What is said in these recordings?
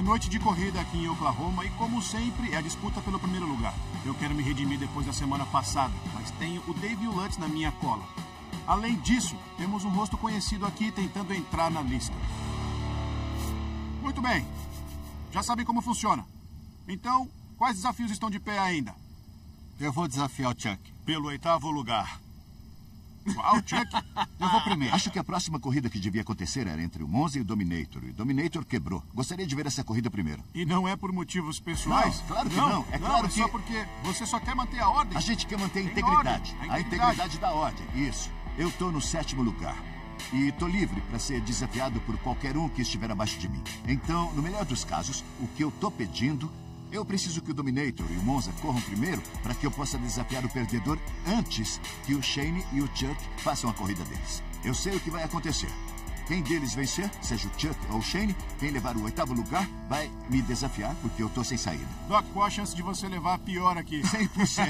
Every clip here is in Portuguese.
noite de corrida aqui em Oklahoma e, como sempre, é a disputa pelo primeiro lugar. Eu quero me redimir depois da semana passada, mas tenho o Dave Lutz na minha cola. Além disso, temos um rosto conhecido aqui tentando entrar na lista. Muito bem. Já sabem como funciona. Então, quais desafios estão de pé ainda? Eu vou desafiar o Chuck. Pelo 8º lugar. Qual, Chuck? Eu vou primeiro. Acho que a próxima corrida que devia acontecer era entre o Monza e o Dominator. E o Dominator quebrou. Gostaria de ver essa corrida primeiro. E não é por motivos pessoais? Não, claro que não. É claro que... só porque você só quer manter a ordem. A gente quer manter a Tem integridade. ordem, A integridade da ordem, isso. Eu tô no 7º lugar. E tô livre para ser desafiado por qualquer um que estiver abaixo de mim. Então, no melhor dos casos, o que eu tô pedindo... Eu preciso que o Dominator e o Monza corram primeiro para que eu possa desafiar o perdedor antes que o Shane e o Chuck façam a corrida deles. Eu sei o que vai acontecer. Quem deles vencer, seja o Chuck ou o Shane, quem levar o 8º lugar vai me desafiar porque eu tô sem saída. Doc, qual a chance de você levar a pior aqui? 100%.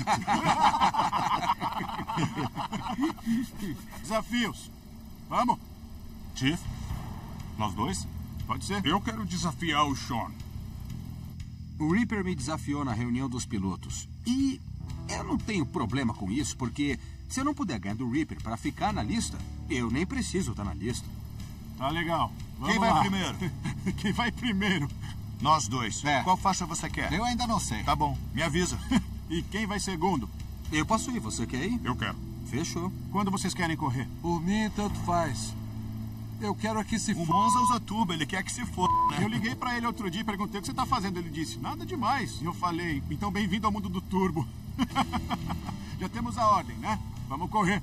Desafios. Vamos? Chief? Nós dois? Pode ser. Eu quero desafiar o Sean. O Reaper me desafiou na reunião dos pilotos. E eu não tenho problema com isso, porque se eu não puder ganhar do Reaper para ficar na lista, eu nem preciso estar na lista. Tá legal. Vamos Quem vai lá. primeiro? Quem vai primeiro? Nós dois. É. Qual faixa você quer? Eu ainda não sei. Tá bom, me avisa. E quem vai segundo? Eu posso ir, você quer ir? Eu quero. Fechou. Quando vocês querem correr? Por mim, tanto faz. Eu quero aqui se O for. Monza usa turbo, ele quer que se foda, né? Eu liguei pra ele outro dia e perguntei o que você tá fazendo. Ele disse, nada demais. E eu falei, então bem-vindo ao mundo do turbo. Já temos a ordem, né? Vamos correr.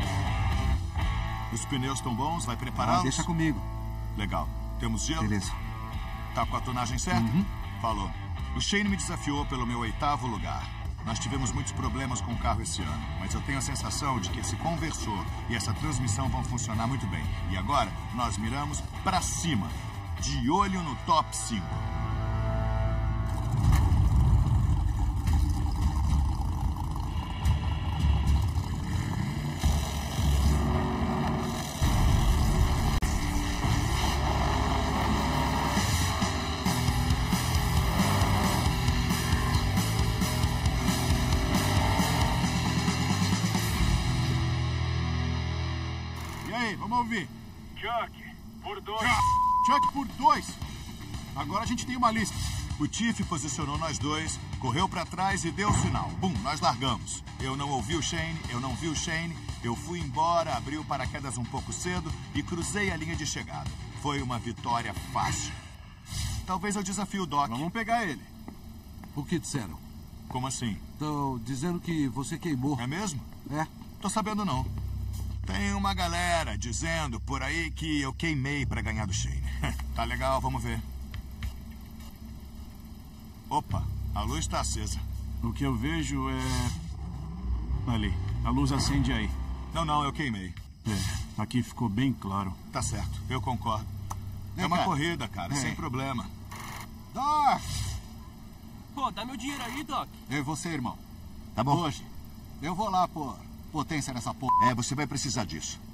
Os pneus estão bons, vai prepará-los? Deixa comigo. Legal. Temos gelo? Beleza. Tá com a tonagem certa? Falou. O Shane me desafiou pelo meu 8º lugar. Nós tivemos muitos problemas com o carro esse ano, mas eu tenho a sensação de que esse conversor e essa transmissão vão funcionar muito bem. E agora, nós miramos pra cima, de olho no top 5. E aí, vamos ouvir. Chuck, por 2. Chuck por 2. Agora a gente tem uma lista. O Chief posicionou nós dois, correu pra trás e deu o sinal. Bum, nós largamos. Eu não ouvi o Shane, eu não vi o Shane. Eu fui embora, abri o paraquedas um pouco cedo e cruzei a linha de chegada. Foi uma vitória fácil. Talvez eu desafie o Doc. Vamos pegar ele. O que disseram? Como assim? Estão dizendo que você queimou. É mesmo? É. Tô sabendo não. Tem uma galera dizendo por aí que eu queimei pra ganhar do Shane. Tá legal, vamos ver. Opa, a luz tá acesa. O que eu vejo é... Ali, a luz acende aí. Não, eu queimei. É, aqui ficou bem claro. Tá certo, eu concordo. É uma corrida, cara, sem problema. Doc! Pô, dá meu dinheiro aí, Doc. Eu e você, irmão. Tá bom? Hoje, eu vou lá pôr potência nessa porra. É, você vai precisar disso.